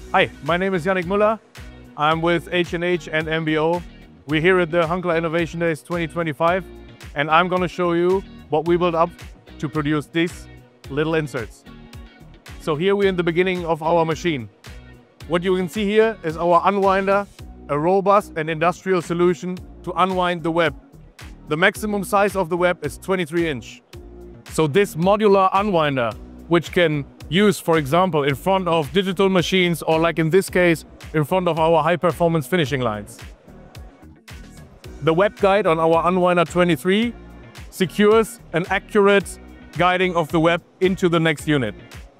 Hi, my name is Jannik Müller. I'm with H&H and MBO. We're here at the Hunkeler Innovation Days 2025, and I'm going to show you what we built up to produce these little inserts. So here we're in the beginning of our machine. What you can see here is our Unwinder, a robust and industrial solution to unwind the web. The maximum size of the web is 23 inch. So this modular Unwinder, which can use, for example, in front of digital machines, or like in this case, in front of our high-performance finishing lines. The web guide on our Unwinder 23 secures an accurate guiding of the web into the next unit.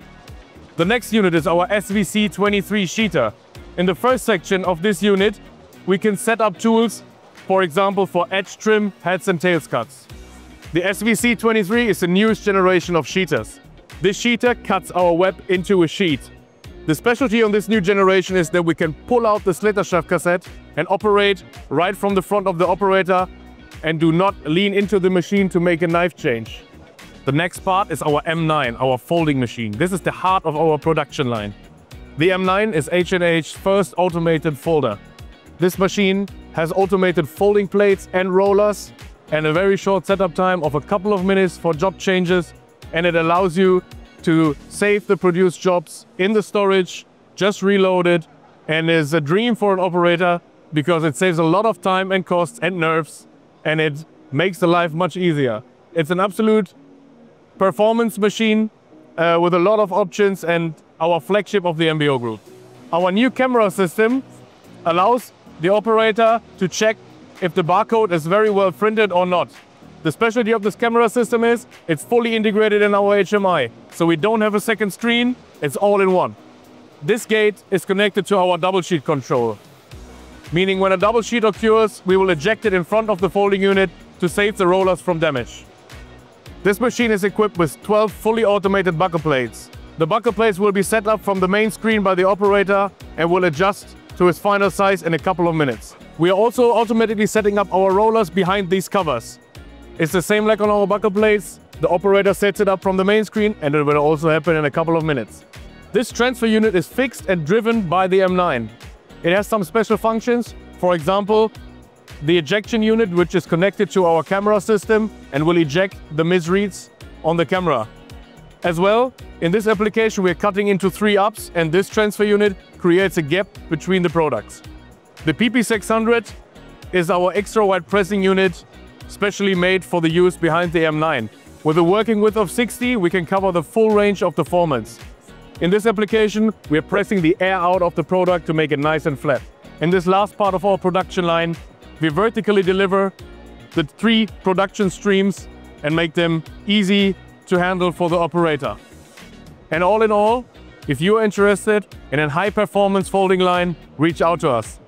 The next unit is our SVC23 sheeter. In the first section of this unit, we can set up tools, for example, for edge trim, heads and tails cuts. The SVC23 is the newest generation of sheeters. This sheeter cuts our web into a sheet. The specialty on this new generation is that we can pull out the slitter shaft cassette and operate right from the front of the operator and do not lean into the machine to make a knife change. The next part is our M9, our folding machine. This is the heart of our production line. The M9 is H&H's first automated folder. This machine has automated folding plates and rollers and a very short setup time of a couple of minutes for job changes, and it allows you to save the produced jobs in the storage, just reload it, and is a dream for an operator because it saves a lot of time and costs and nerves, and it makes the life much easier. It's an absolute performance machine with a lot of options and our flagship of the MBO group. Our new camera system allows the operator to check if the barcode is very well printed or not. The specialty of this camera system is it's fully integrated in our HMI, so we don't have a second screen, it's all in one. This gate is connected to our double sheet control, meaning when a double sheet occurs, we will eject it in front of the folding unit to save the rollers from damage. This machine is equipped with 12 fully automated buckle plates. The buckle plates will be set up from the main screen by the operator and will adjust to its final size in a couple of minutes. We are also automatically setting up our rollers behind these covers. It's the same like on our buckle plates. The operator sets it up from the main screen and it will also happen in a couple of minutes. This transfer unit is fixed and driven by the M9. It has some special functions, for example, the ejection unit, which is connected to our camera system and will eject the misreads on the camera. As well, in this application we are cutting into 3 ups, and this transfer unit creates a gap between the products. The PP600 is our extra wide pressing unit, specially made for the use behind the M9. With a working width of 60, we can cover the full range of the formats. In this application, we are pressing the air out of the product to make it nice and flat. In this last part of our production line, we vertically deliver the 3 production streams and make them easy to handle for the operator. And all in all, if you are interested in a high-performance folding line, reach out to us.